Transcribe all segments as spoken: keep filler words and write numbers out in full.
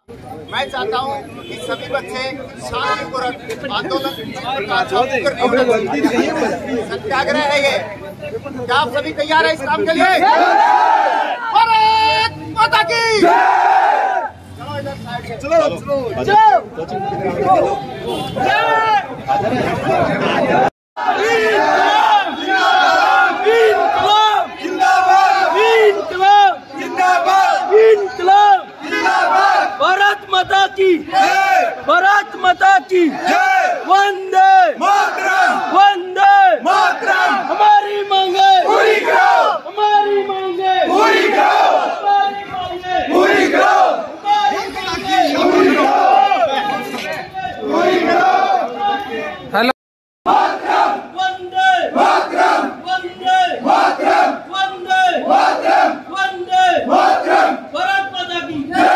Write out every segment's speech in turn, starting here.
मैं चाहता हूँ कि सभी बच्चे शांतिपूर्वक आंदोलन सत्याग्रह है ये। क्या आप सभी तैयार है इस काम के लिए? भारत माता की चलो इधर साइड से चलो चलो भारत माता की भारत माता की वंदे मातरम वंदे मातरम। हमारी मांगे पूरी करो, हमारी मांगे पूरी करो, हमारी मांगे पूरी करो, हमारी मांगे पूरी करो, पूरी करो। हेलो मातरम वंदे मातरम वंदे मातरम वंदे मातरम वंदे मातरम। भारत माता की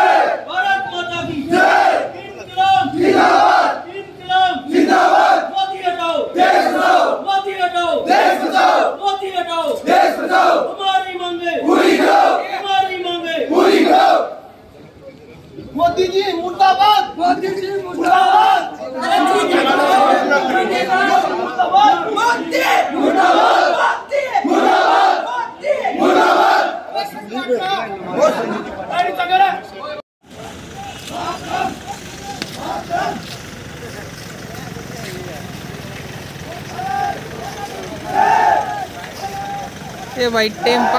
मोदी जी मुर्दाबाद, मोदी जी मुर्दाबाद, मोदी मुर्दाबाद, मोदी मुर्दाबाद, ये वाइट टेम्पा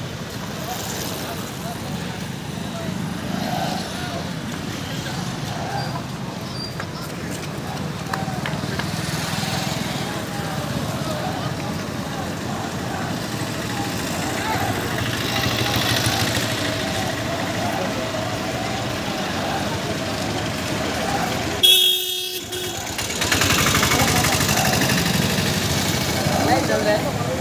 चल रहा है।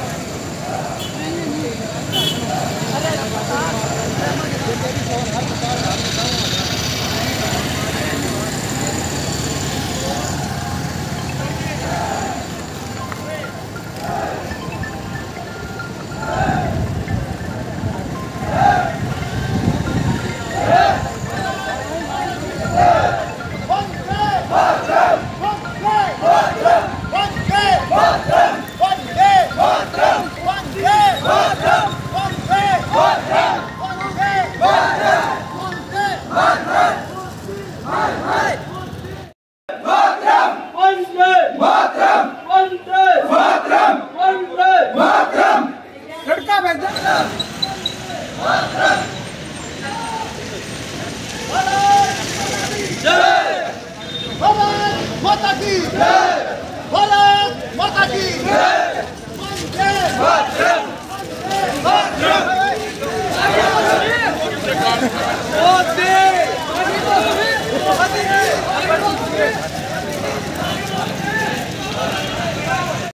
माता की भारत माता की मोदी